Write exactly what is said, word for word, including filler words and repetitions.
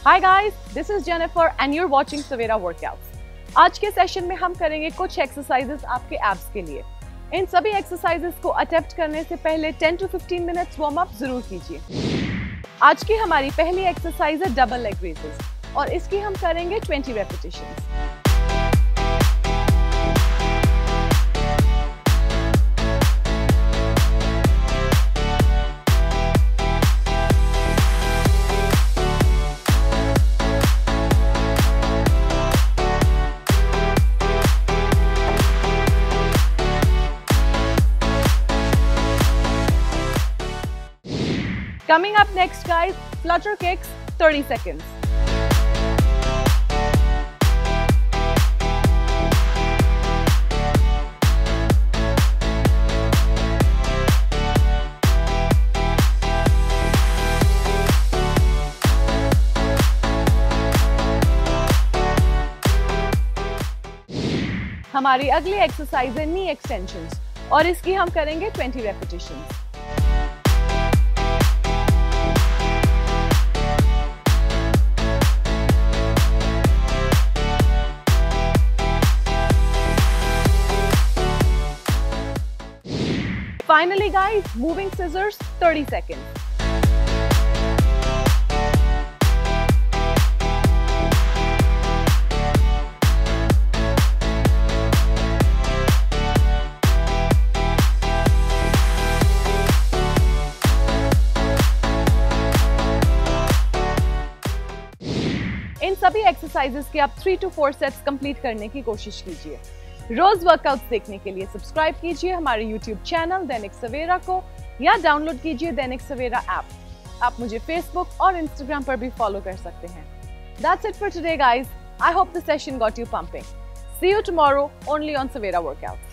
Hi guys, this is Jennifer and you're watching Savera workouts. आज के session में हम करेंगे कुछ एक्सरसाइजेस आपके एब्स के लिए। इन सभी एक्सरसाइजेस को अटेम्प्ट करने से पहले ten to fifteen minutes warm up जरूर कीजिए। आज की हमारी पहली एक्सरसाइज है डबल लेग रेजेस और इसकी हम करेंगे twenty repetitions. Coming up next guys, flutter kicks, thirty seconds. हमारी अगली एक्सरसाइज है नी एक्सटेंशंस और इसकी हम करेंगे twenty repetitions. Finally guys, moving scissors, thirty seconds. इन सभी एक्सरसाइजेस के आप three to four sets complete करने की कोशिश कीजिए। रोज वर्कआउट्स देखने के लिए सब्सक्राइब कीजिए हमारे यूट्यूब चैनल दैनिक सवेरा को या डाउनलोड कीजिए दैनिक सवेरा ऐप। आप मुझे फेसबुक और इंस्टाग्राम पर भी फॉलो कर सकते हैं। That's it for today guys. I hope the session got you pumping. See you tomorrow only on Savera Workouts.